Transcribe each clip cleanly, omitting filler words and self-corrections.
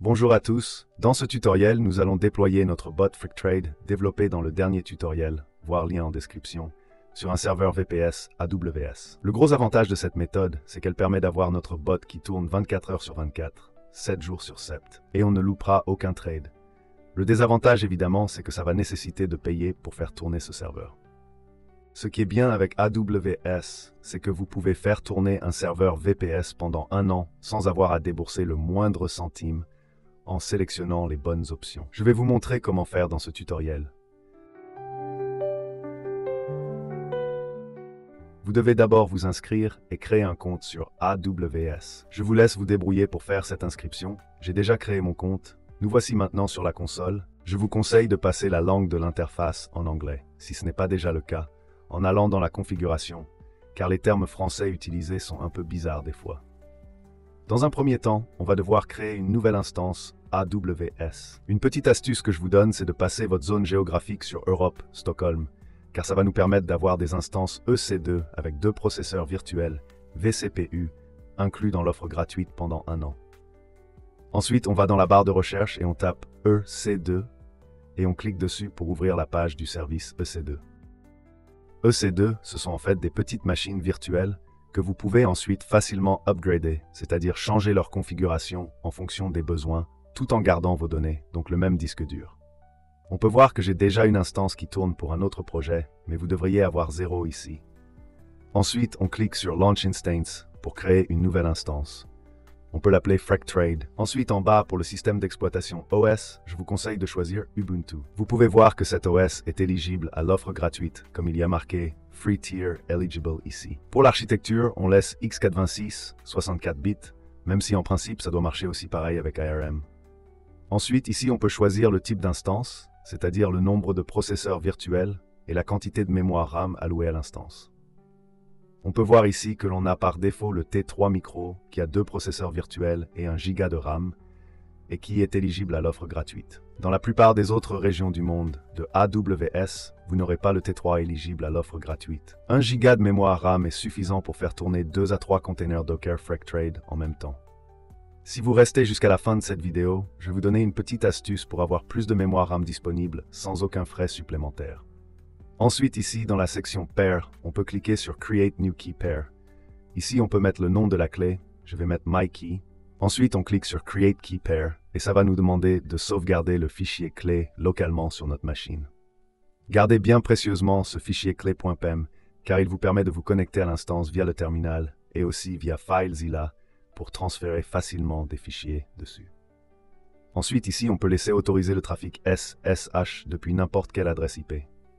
Bonjour à tous, dans ce tutoriel, nous allons déployer notre bot FreakTrade développé dans le dernier tutoriel, voir lien en description, sur un serveur VPS AWS. Le gros avantage de cette méthode, c'est qu'elle permet d'avoir notre bot qui tourne 24 heures sur 24, 7 jours sur 7, et on ne loupera aucun trade. Le désavantage évidemment, c'est que ça va nécessiter de payer pour faire tourner ce serveur. Ce qui est bien avec AWS, c'est que vous pouvez faire tourner un serveur VPS pendant 1 an sans avoir à débourser le moindre centime en sélectionnant les bonnes options. Je vais vous montrer comment faire dans ce tutoriel. Vous devez d'abord vous inscrire et créer un compte sur AWS. Je vous laisse vous débrouiller pour faire cette inscription. J'ai déjà créé mon compte. Nous voici maintenant sur la console. Je vous conseille de passer la langue de l'interface en anglais, si ce n'est pas déjà le cas, en allant dans la configuration, car les termes français utilisés sont un peu bizarres des fois. Dans un premier temps, on va devoir créer une nouvelle instance AWS. Une petite astuce que je vous donne, c'est de passer votre zone géographique sur Europe, Stockholm, car ça va nous permettre d'avoir des instances EC2 avec 2 processeurs virtuels vCPU inclus dans l'offre gratuite pendant 1 an. Ensuite, on va dans la barre de recherche et on tape EC2 et on clique dessus pour ouvrir la page du service EC2. EC2, ce sont en fait des petites machines virtuelles que vous pouvez ensuite facilement upgrader, c'est-à-dire changer leur configuration en fonction des besoins, tout en gardant vos données, donc le même disque dur. On peut voir que j'ai déjà une instance qui tourne pour un autre projet, mais vous devriez avoir 0 ici. Ensuite, on clique sur Launch Instance pour créer une nouvelle instance. On peut l'appeler FreakTrade. Ensuite, en bas, pour le système d'exploitation OS, je vous conseille de choisir Ubuntu. Vous pouvez voir que cet OS est éligible à l'offre gratuite, comme il y a marqué Free Tier Eligible ici. Pour l'architecture, on laisse x86, 64 bits, même si en principe, ça doit marcher aussi pareil avec ARM. Ensuite, ici, on peut choisir le type d'instance, c'est-à-dire le nombre de processeurs virtuels et la quantité de mémoire RAM allouée à l'instance. On peut voir ici que l'on a par défaut le T3 Micro qui a 2 processeurs virtuels et 1 Go de RAM et qui est éligible à l'offre gratuite. Dans la plupart des autres régions du monde de AWS, vous n'aurez pas le T3 éligible à l'offre gratuite. 1 Go de mémoire RAM est suffisant pour faire tourner 2 à 3 containers Docker FreakTrade en même temps. Si vous restez jusqu'à la fin de cette vidéo, je vais vous donner une petite astuce pour avoir plus de mémoire RAM disponible sans aucun frais supplémentaire. Ensuite, ici, dans la section Pair, on peut cliquer sur Create New Key Pair. Ici, on peut mettre le nom de la clé. Je vais mettre MyKey. Ensuite, on clique sur Create Key Pair et ça va nous demander de sauvegarder le fichier clé localement sur notre machine. Gardez bien précieusement ce fichier clé.pem car il vous permet de vous connecter à l'instance via le terminal et aussi via FileZilla pour transférer facilement des fichiers dessus. Ensuite, ici, on peut laisser autoriser le trafic SSH depuis n'importe quelle adresse IP.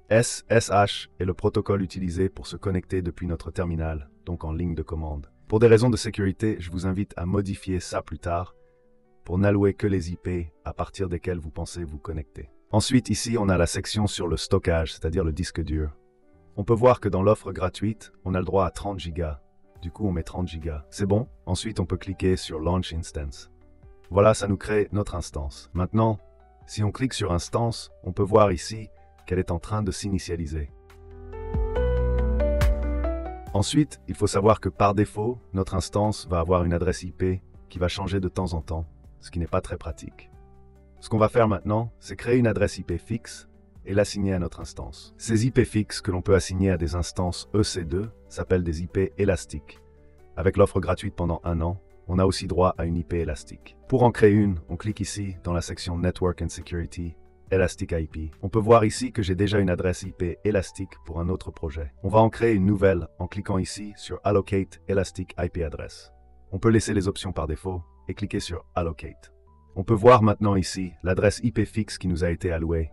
SSH est le protocole utilisé pour se connecter depuis notre terminal, donc en ligne de commande. Pour des raisons de sécurité, je vous invite à modifier ça plus tard pour n'allouer que les IP à partir desquels vous pensez vous connecter. Ensuite, ici, on a la section sur le stockage, c'est-à-dire le disque dur. On peut voir que dans l'offre gratuite, on a le droit à 30 Go. Du coup, on met 30 Go. C'est bon. Ensuite, on peut cliquer sur Launch Instance. Voilà, ça nous crée notre instance. Maintenant, si on clique sur Instance, on peut voir ici qu'elle est en train de s'initialiser. Ensuite, il faut savoir que par défaut, notre instance va avoir une adresse IP qui va changer de temps en temps, ce qui n'est pas très pratique. Ce qu'on va faire maintenant, c'est créer une adresse IP fixe et l'assigner à notre instance. Ces IP fixes que l'on peut assigner à des instances EC2 s'appellent des IP élastiques. Avec l'offre gratuite pendant 1 an, on a aussi droit à une IP élastique. Pour en créer une, on clique ici dans la section Network and Security, Elastic IP. On peut voir ici que j'ai déjà une adresse IP élastique pour un autre projet. On va en créer une nouvelle en cliquant ici sur Allocate Elastic IP Address. On peut laisser les options par défaut et cliquer sur Allocate. On peut voir maintenant ici l'adresse IP fixe qui nous a été allouée,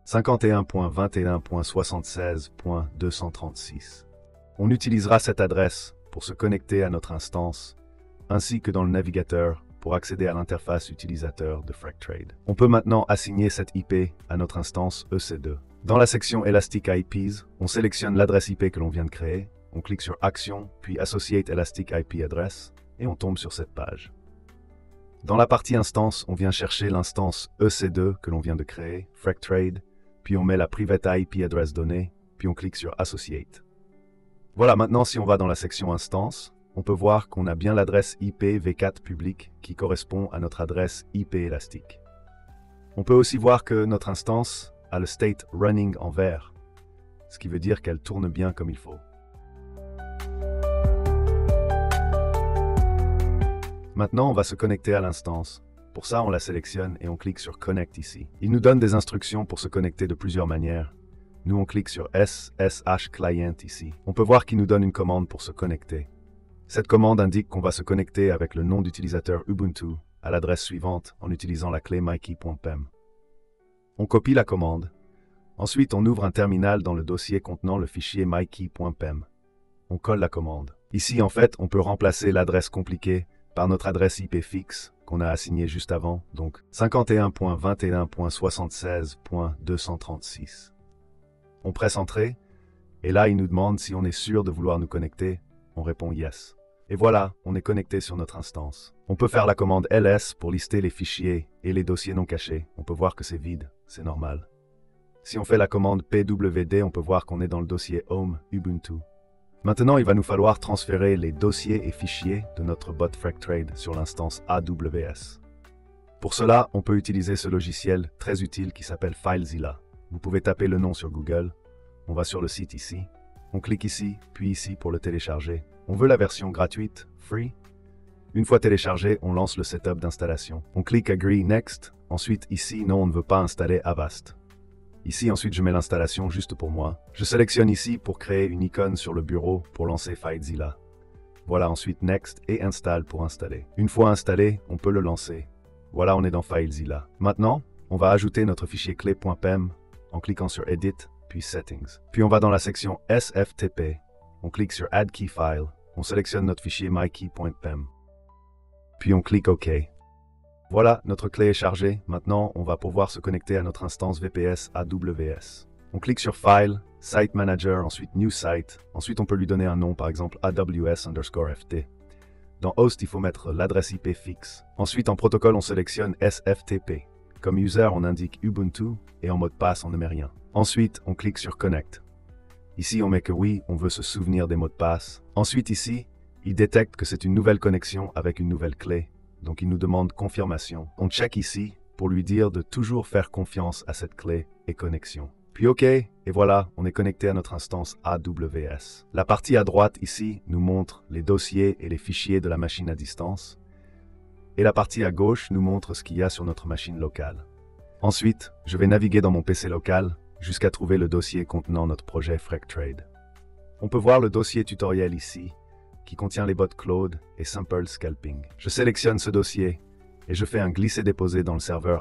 51.21.76.236. On utilisera cette adresse pour se connecter à notre instance, ainsi que dans le navigateur pour accéder à l'interface utilisateur de FreakTrade. On peut maintenant assigner cette IP à notre instance EC2. Dans la section Elastic IPs, on sélectionne l'adresse IP que l'on vient de créer, on clique sur Action, puis Associate Elastic IP Address, et on tombe sur cette page. Dans la partie instance, on vient chercher l'instance EC2 que l'on vient de créer, FreakTrade, puis on met la Private IP Address donnée, puis on clique sur Associate. Voilà, maintenant si on va dans la section Instance, on peut voir qu'on a bien l'adresse IP v4 publique qui correspond à notre adresse IP élastique. On peut aussi voir que notre instance a le state running en vert, ce qui veut dire qu'elle tourne bien comme il faut. Maintenant, on va se connecter à l'instance. Pour ça, on la sélectionne et on clique sur Connect ici. Il nous donne des instructions pour se connecter de plusieurs manières. Nous, on clique sur SSH Client ici. On peut voir qu'il nous donne une commande pour se connecter. Cette commande indique qu'on va se connecter avec le nom d'utilisateur Ubuntu à l'adresse suivante en utilisant la clé mykey.pem. On copie la commande. Ensuite, on ouvre un terminal dans le dossier contenant le fichier mykey.pem. On colle la commande. Ici, en fait, on peut remplacer l'adresse compliquée par notre adresse IP fixe qu'on a assignée juste avant, donc 51.21.76.236. On presse Entrée, et là, il nous demande si on est sûr de vouloir nous connecter. On répond Yes. Et voilà, on est connecté sur notre instance. On peut faire la commande ls pour lister les fichiers et les dossiers non cachés. On peut voir que c'est vide, c'est normal. Si on fait la commande pwd, on peut voir qu'on est dans le dossier Home Ubuntu. Maintenant, il va nous falloir transférer les dossiers et fichiers de notre bot FracTrade sur l'instance AWS. Pour cela, on peut utiliser ce logiciel très utile qui s'appelle FileZilla. Vous pouvez taper le nom sur Google. On va sur le site ici. On clique ici, puis ici pour le télécharger. On veut la version gratuite, free. Une fois téléchargé, on lance le setup d'installation. On clique Agree Next. Ensuite, ici, non, on ne veut pas installer Avast. Ici, ensuite, je mets l'installation juste pour moi. Je sélectionne ici pour créer une icône sur le bureau pour lancer FileZilla. Voilà, ensuite Next et Install pour installer. Une fois installé, on peut le lancer. Voilà, on est dans FileZilla. Maintenant, on va ajouter notre fichier clé.pem en cliquant sur Edit, puis Settings. Puis on va dans la section SFTP. On clique sur Add Key File. On sélectionne notre fichier mykey.pem. Puis on clique OK. Voilà, notre clé est chargée. Maintenant, on va pouvoir se connecter à notre instance VPS AWS. On clique sur File, Site Manager, ensuite New Site. Ensuite, on peut lui donner un nom, par exemple AWS_FT. Dans Host, il faut mettre l'adresse IP fixe. Ensuite, en protocole, on sélectionne SFTP. Comme user, on indique Ubuntu et en mot de passe, on ne met rien. Ensuite, on clique sur Connect. Ici, on met que oui, on veut se souvenir des mots de passe. Ensuite, ici, il détecte que c'est une nouvelle connexion avec une nouvelle clé. Donc, il nous demande confirmation. On check ici pour lui dire de toujours faire confiance à cette clé et connexion. Puis OK, et voilà, on est connecté à notre instance AWS. La partie à droite ici nous montre les dossiers et les fichiers de la machine à distance. Et la partie à gauche nous montre ce qu'il y a sur notre machine locale. Ensuite, je vais naviguer dans mon PC local jusqu'à trouver le dossier contenant notre projet FracTrade. On peut voir le dossier tutoriel ici, qui contient les bots Claude et Simple Scalping. Je sélectionne ce dossier et je fais un glisser-déposer dans le serveur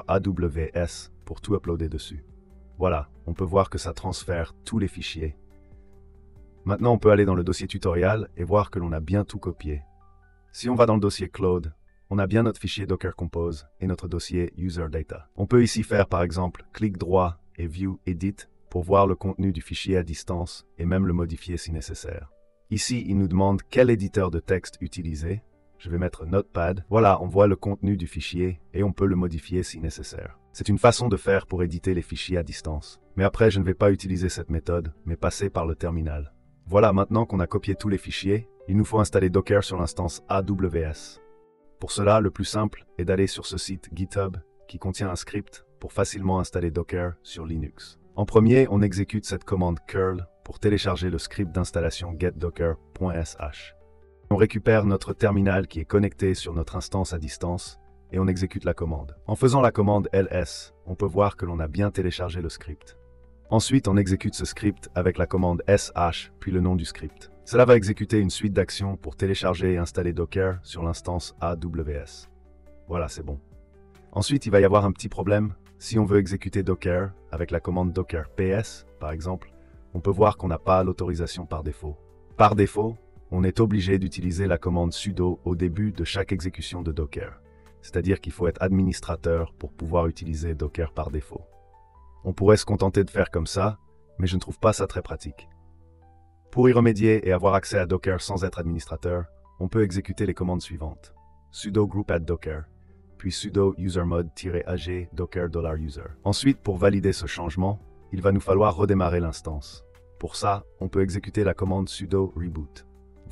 AWS pour tout uploader dessus. Voilà, on peut voir que ça transfère tous les fichiers. Maintenant, on peut aller dans le dossier tutoriel et voir que l'on a bien tout copié. Si on va dans le dossier Claude, on a bien notre fichier Docker Compose et notre dossier User Data. On peut ici faire par exemple clic droit et View Edit pour voir le contenu du fichier à distance et même le modifier si nécessaire. Ici, il nous demande quel éditeur de texte utiliser. Je vais mettre Notepad. Voilà, on voit le contenu du fichier et on peut le modifier si nécessaire. C'est une façon de faire pour éditer les fichiers à distance. Mais après, je ne vais pas utiliser cette méthode, mais passer par le terminal. Voilà, maintenant qu'on a copié tous les fichiers, il nous faut installer Docker sur l'instance AWS. Pour cela, le plus simple est d'aller sur ce site GitHub qui contient un script pour facilement installer Docker sur Linux. En premier, on exécute cette commande curl pour télécharger le script d'installation getdocker.sh. On récupère notre terminal qui est connecté sur notre instance à distance et on exécute la commande. En faisant la commande ls, on peut voir que l'on a bien téléchargé le script. Ensuite, on exécute ce script avec la commande sh, puis le nom du script. Cela va exécuter une suite d'actions pour télécharger et installer Docker sur l'instance AWS. Voilà, c'est bon. Ensuite, il va y avoir un petit problème. Si on veut exécuter Docker avec la commande docker ps, par exemple, on peut voir qu'on n'a pas l'autorisation par défaut. Par défaut, on est obligé d'utiliser la commande sudo au début de chaque exécution de Docker. C'est-à-dire qu'il faut être administrateur pour pouvoir utiliser Docker par défaut. On pourrait se contenter de faire comme ça, mais je ne trouve pas ça très pratique. Pour y remédier et avoir accès à Docker sans être administrateur, on peut exécuter les commandes suivantes. Sudo group add docker, puis sudo usermod-ag docker $user. Ensuite, pour valider ce changement, il va nous falloir redémarrer l'instance. Pour ça, on peut exécuter la commande sudo reboot.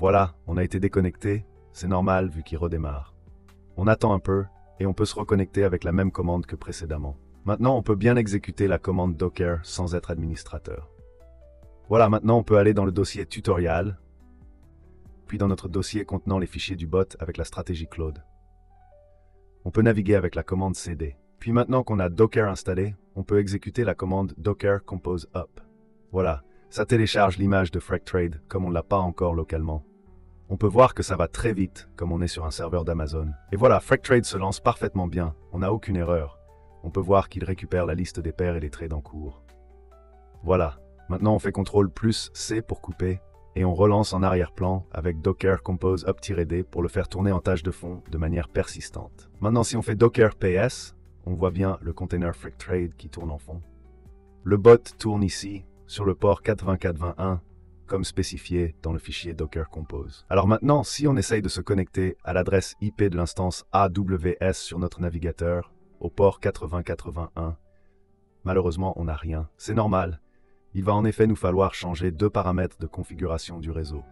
Voilà, on a été déconnecté, c'est normal vu qu'il redémarre. On attend un peu, et on peut se reconnecter avec la même commande que précédemment. Maintenant, on peut bien exécuter la commande Docker sans être administrateur. Voilà, maintenant on peut aller dans le dossier tutoriel, puis dans notre dossier contenant les fichiers du bot avec la stratégie Claude. On peut naviguer avec la commande cd. Puis maintenant qu'on a Docker installé, on peut exécuter la commande Docker compose up. Voilà, ça télécharge l'image de FracTrade comme on ne l'a pas encore localement. On peut voir que ça va très vite comme on est sur un serveur d'Amazon. Et voilà, FracTrade se lance parfaitement bien, on n'a aucune erreur. On peut voir qu'il récupère la liste des paires et les trades en cours. Voilà, maintenant on fait CTRL+C pour couper, et on relance en arrière-plan avec Docker compose up-d pour le faire tourner en tâche de fond de manière persistante. Maintenant si on fait Docker ps, on voit bien le container FracTrade qui tourne en fond. Le bot tourne ici, sur le port 8421, comme spécifié dans le fichier Docker Compose. Alors maintenant, si on essaye de se connecter à l'adresse IP de l'instance AWS sur notre navigateur, au port 8081, malheureusement on n'a rien. C'est normal. Il va en effet nous falloir changer deux paramètres de configuration du réseau.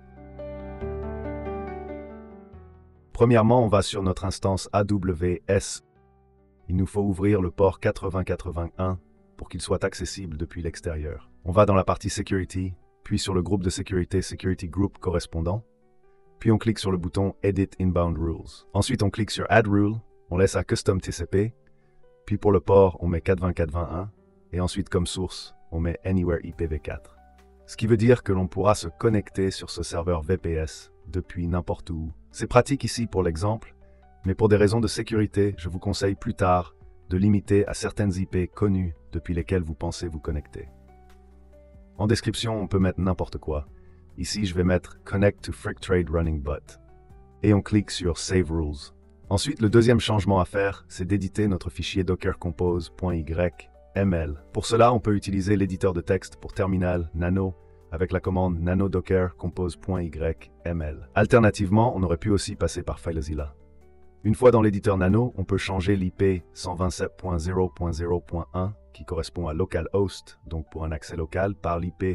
Premièrement, on va sur notre instance AWS. Il nous faut ouvrir le port 8081 pour qu'il soit accessible depuis l'extérieur. On va dans la partie Security, puis sur le groupe de sécurité Security Group correspondant, puis on clique sur le bouton Edit Inbound Rules. Ensuite, on clique sur Add Rule, on laisse à Custom TCP, puis pour le port, on met 42421, et ensuite comme source, on met Anywhere IPv4. Ce qui veut dire que l'on pourra se connecter sur ce serveur VPS depuis n'importe où. C'est pratique ici pour l'exemple, mais pour des raisons de sécurité, je vous conseille plus tard de limiter à certaines IP connues depuis lesquelles vous pensez vous connecter. En description, on peut mettre n'importe quoi. Ici, je vais mettre Connect to FracTrade Running Bot. Et on clique sur Save Rules. Ensuite, le deuxième changement à faire, c'est d'éditer notre fichier dockercompose.yml. Pour cela, on peut utiliser l'éditeur de texte pour terminal nano avec la commande nano docker compose.yml. Alternativement, on aurait pu aussi passer par FileZilla. Une fois dans l'éditeur nano, on peut changer l'IP 127.0.0.1 qui correspond à localhost, donc pour un accès local, par l'IP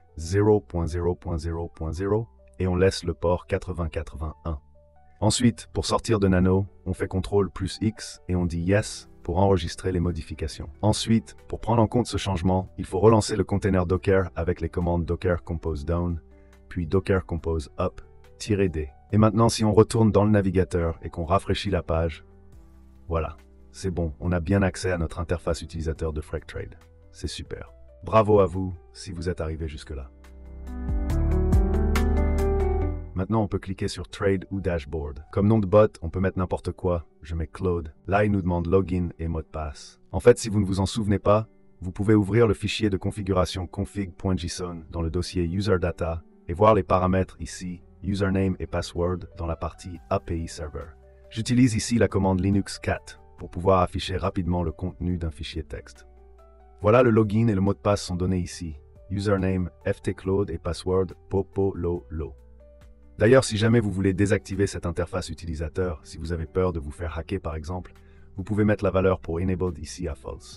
0.0.0.0 et on laisse le port 8081. Ensuite, pour sortir de nano, on fait CTRL+X et on dit Yes pour enregistrer les modifications. Ensuite, pour prendre en compte ce changement, il faut relancer le container Docker avec les commandes Docker Compose Down, puis Docker Compose Up-D. Et maintenant, si on retourne dans le navigateur et qu'on rafraîchit la page, voilà, c'est bon, on a bien accès à notre interface utilisateur de FracTrade. C'est super. Bravo à vous si vous êtes arrivé jusque-là. Maintenant, on peut cliquer sur Trade ou Dashboard. Comme nom de bot, on peut mettre n'importe quoi. Je mets Claude. Là, il nous demande login et mot de passe. En fait, si vous ne vous en souvenez pas, vous pouvez ouvrir le fichier de configuration config.json dans le dossier User Data et voir les paramètres ici, username et password dans la partie API Server. J'utilise ici la commande Linux cat pour pouvoir afficher rapidement le contenu d'un fichier texte. Voilà, le login et le mot de passe sont donnés ici. Username ftclaude et password popololo. D'ailleurs, si jamais vous voulez désactiver cette interface utilisateur, si vous avez peur de vous faire hacker par exemple, vous pouvez mettre la valeur pour Enabled ici à False.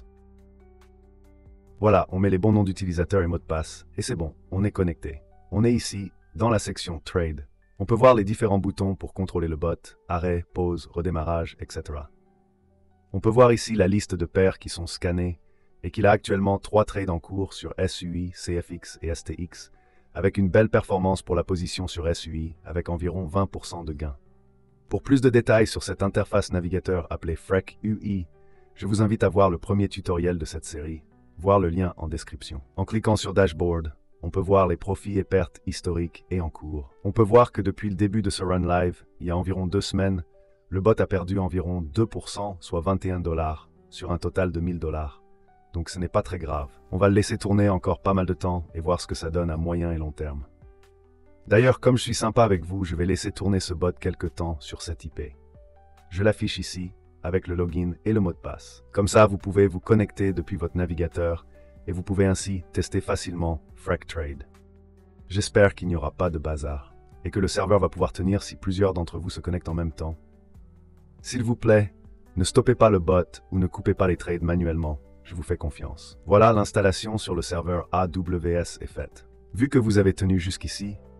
Voilà, on met les bons noms d'utilisateurs et mots de passe, et c'est bon, on est connecté. On est ici, dans la section Trade. On peut voir les différents boutons pour contrôler le bot, arrêt, pause, redémarrage, etc. On peut voir ici la liste de paires qui sont scannées, et qu'il a actuellement 3 trades en cours sur SUI, CFX et STX, avec une belle performance pour la position sur SUI, avec environ 20% de gain. Pour plus de détails sur cette interface navigateur appelée FracUI, je vous invite à voir le premier tutoriel de cette série, voir le lien en description. En cliquant sur Dashboard, on peut voir les profits et pertes historiques et en cours. On peut voir que depuis le début de ce run live, il y a environ 2 semaines, le bot a perdu environ 2%, soit 21 $, sur un total de 1000 $. Donc ce n'est pas très grave. On va le laisser tourner encore pas mal de temps et voir ce que ça donne à moyen et long terme. D'ailleurs, comme je suis sympa avec vous, je vais laisser tourner ce bot quelque temps sur cette IP. Je l'affiche ici, avec le login et le mot de passe. Comme ça, vous pouvez vous connecter depuis votre navigateur et vous pouvez ainsi tester facilement FracTrade. J'espère qu'il n'y aura pas de bazar et que le serveur va pouvoir tenir si plusieurs d'entre vous se connectent en même temps. S'il vous plaît, ne stoppez pas le bot ou ne coupez pas les trades manuellement. Je vous fais confiance. Voilà, l'installation sur le serveur AWS est faite. Vu que vous avez tenu jusqu'ici,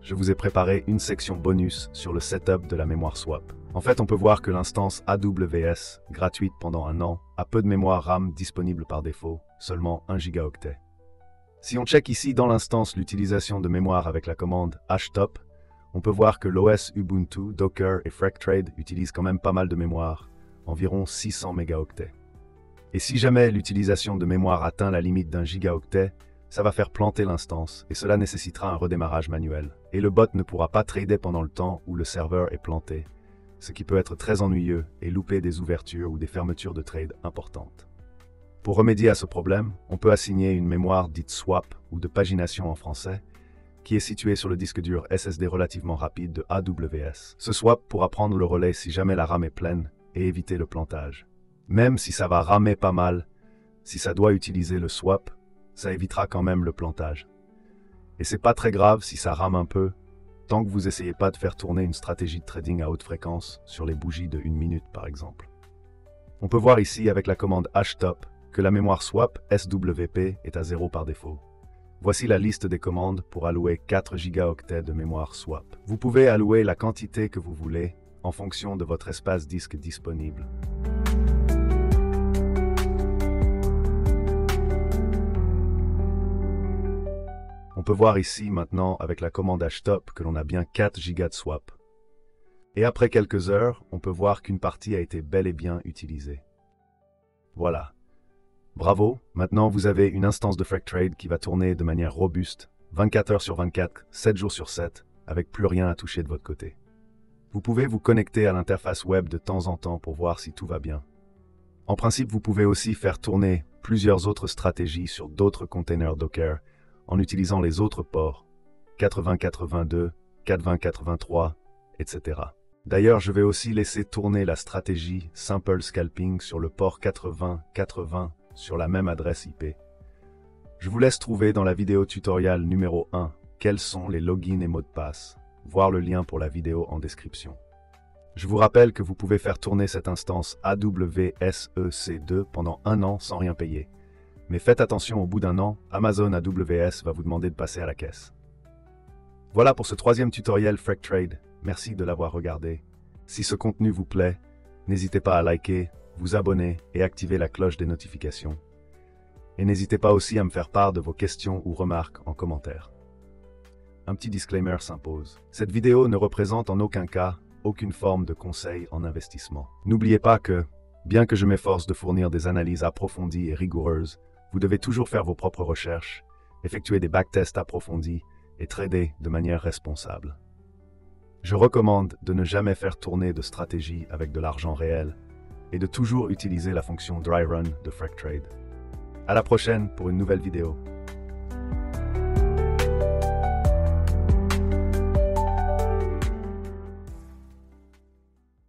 je vous ai préparé une section bonus sur le setup de la mémoire swap. En fait, on peut voir que l'instance AWS, gratuite pendant un an, a peu de mémoire RAM disponible par défaut, seulement 1 gigaoctet. Si on check ici dans l'instance l'utilisation de mémoire avec la commande htop, on peut voir que l'OS Ubuntu, Docker et Fractrade utilisent quand même pas mal de mémoire, environ 600 mégaoctets. Et si jamais l'utilisation de mémoire atteint la limite d'un gigaoctet, ça va faire planter l'instance et cela nécessitera un redémarrage manuel. Et le bot ne pourra pas trader pendant le temps où le serveur est planté, ce qui peut être très ennuyeux et louper des ouvertures ou des fermetures de trade importantes. Pour remédier à ce problème, on peut assigner une mémoire dite swap ou de pagination en français, qui est située sur le disque dur SSD relativement rapide de AWS. Ce swap pourra prendre le relais si jamais la RAM est pleine et éviter le plantage. Même si ça va ramer pas mal, si ça doit utiliser le swap, ça évitera quand même le plantage. Et c'est pas très grave si ça rame un peu, tant que vous essayez pas de faire tourner une stratégie de trading à haute fréquence sur les bougies de 1 minute par exemple. On peut voir ici avec la commande htop que la mémoire swap SWP est à 0 par défaut. Voici la liste des commandes pour allouer 4 gigaoctets de mémoire swap. Vous pouvez allouer la quantité que vous voulez en fonction de votre espace disque disponible. On peut voir ici maintenant avec la commande htop que l'on a bien 4 gigas de swap. Et après quelques heures, on peut voir qu'une partie a été bel et bien utilisée. Voilà. Bravo, maintenant vous avez une instance de Fractrade qui va tourner de manière robuste, 24 heures sur 24, 7 jours sur 7, avec plus rien à toucher de votre côté. Vous pouvez vous connecter à l'interface web de temps en temps pour voir si tout va bien. En principe, vous pouvez aussi faire tourner plusieurs autres stratégies sur d'autres containers Docker en utilisant les autres ports, 8082, 4083, etc. D'ailleurs, je vais aussi laisser tourner la stratégie Simple Scalping sur le port 8080 sur la même adresse IP. Je vous laisse trouver dans la vidéo tutoriel numéro 1 quels sont les logins et mots de passe, voir le lien pour la vidéo en description. Je vous rappelle que vous pouvez faire tourner cette instance AWS-EC2 pendant un an sans rien payer. Mais faites attention, au bout d'un an, Amazon AWS va vous demander de passer à la caisse. Voilà pour ce troisième tutoriel Fractrade. Merci de l'avoir regardé. Si ce contenu vous plaît, n'hésitez pas à liker, vous abonner et activer la cloche des notifications. Et n'hésitez pas aussi à me faire part de vos questions ou remarques en commentaire. Un petit disclaimer s'impose. Cette vidéo ne représente en aucun cas aucune forme de conseil en investissement. N'oubliez pas que, bien que je m'efforce de fournir des analyses approfondies et rigoureuses, vous devez toujours faire vos propres recherches, effectuer des backtests approfondis et trader de manière responsable. Je recommande de ne jamais faire tourner de stratégie avec de l'argent réel et de toujours utiliser la fonction Dry Run de Fractrade. À la prochaine pour une nouvelle vidéo.